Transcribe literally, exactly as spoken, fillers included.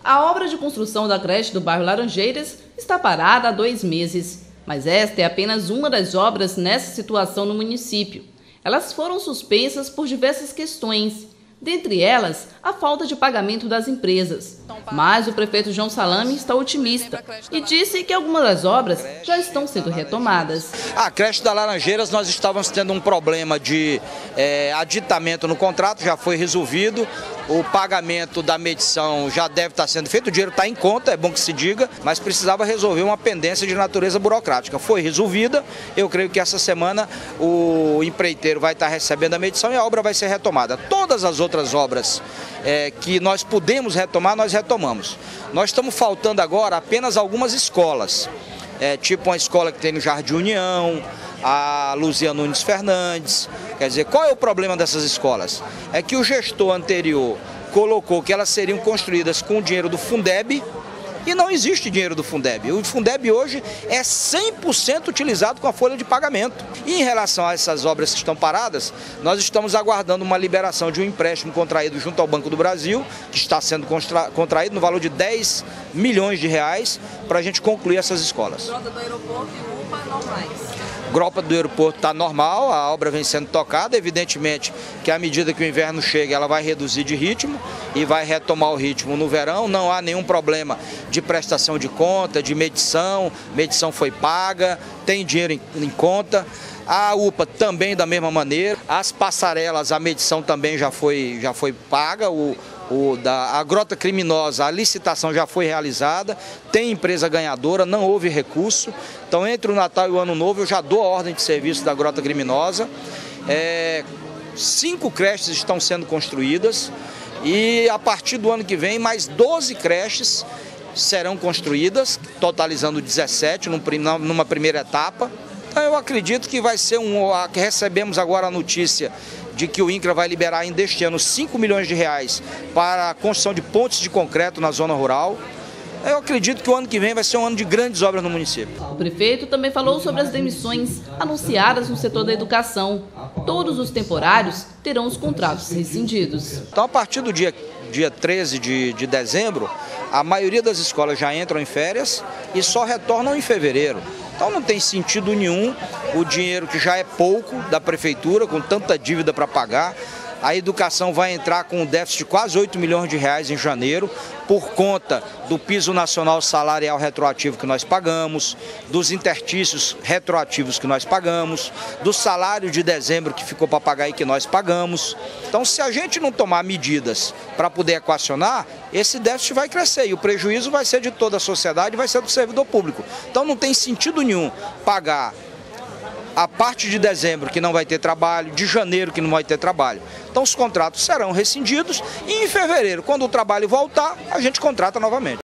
A obra de construção da creche do bairro Laranjeiras está parada há dois meses, mas esta é apenas uma das obras nessa situação no município. Elas foram suspensas por diversas questões, dentre elas a falta de pagamento das empresas. Mas o prefeito João Salame está otimista e disse que algumas das obras já estão sendo retomadas. A creche da Laranjeiras, nós estávamos tendo um problema de é, aditamento no contrato, já foi resolvido. O pagamento da medição já deve estar sendo feito, o dinheiro está em conta, é bom que se diga, mas precisava resolver uma pendência de natureza burocrática. Foi resolvida, eu creio que essa semana o empreiteiro vai estar recebendo a medição e a obra vai ser retomada. Todas as outras obras é, que nós podemos retomar, nós retomamos. Nós estamos faltando agora apenas algumas escolas, é, tipo uma escola que tem no Jardim União, a Luzia Nunes Fernandes. Quer dizer, qual é o problema dessas escolas? É que o gestor anterior colocou que elas seriam construídas com o dinheiro do Fundeb e não existe dinheiro do Fundeb. O Fundeb hoje é cem por cento utilizado com a folha de pagamento. E em relação a essas obras que estão paradas, nós estamos aguardando uma liberação de um empréstimo contraído junto ao Banco do Brasil, que está sendo contraído no valor de dez milhões de reais, para a gente concluir essas escolas. Grota do aeroporto e U P A normais. Grota do aeroporto está normal, a obra vem sendo tocada, evidentemente que à medida que o inverno chega ela vai reduzir de ritmo e vai retomar o ritmo no verão, não há nenhum problema de prestação de conta, de medição, medição foi paga, tem dinheiro em, em conta. A U P A também da mesma maneira, as passarelas, a medição também já foi, já foi paga, o, o da, a Grota Criminosa, a licitação já foi realizada, tem empresa ganhadora, não houve recurso. Então entre o Natal e o Ano Novo eu já dou a ordem de serviço da Grota Criminosa. É, cinco creches estão sendo construídas e a partir do ano que vem mais doze creches serão construídas, totalizando dezessete numa primeira etapa. Eu acredito que vai ser um... que recebemos agora a notícia de que o INCRA vai liberar ainda este ano cinco milhões de reais para a construção de pontes de concreto na zona rural. Eu acredito que o ano que vem vai ser um ano de grandes obras no município. O prefeito também falou sobre as demissões anunciadas no setor da educação. Todos os temporários terão os contratos rescindidos. Então, a partir do dia, dia treze de, de dezembro, a maioria das escolas já entram em férias e só retornam em fevereiro. Então não tem sentido nenhum o dinheiro que já é pouco da prefeitura, com tanta dívida para pagar. A educação vai entrar com um déficit de quase oito milhões de reais em janeiro, por conta do piso nacional salarial retroativo que nós pagamos, dos intertícios retroativos que nós pagamos, do salário de dezembro que ficou para pagar e que nós pagamos. Então, se a gente não tomar medidas para poder equacionar, esse déficit vai crescer e o prejuízo vai ser de toda a sociedade, vai ser do servidor público. Então, não tem sentido nenhum pagar a parte de dezembro que não vai ter trabalho, de janeiro que não vai ter trabalho. Então os contratos serão rescindidos e em fevereiro, quando o trabalho voltar, a gente contrata novamente.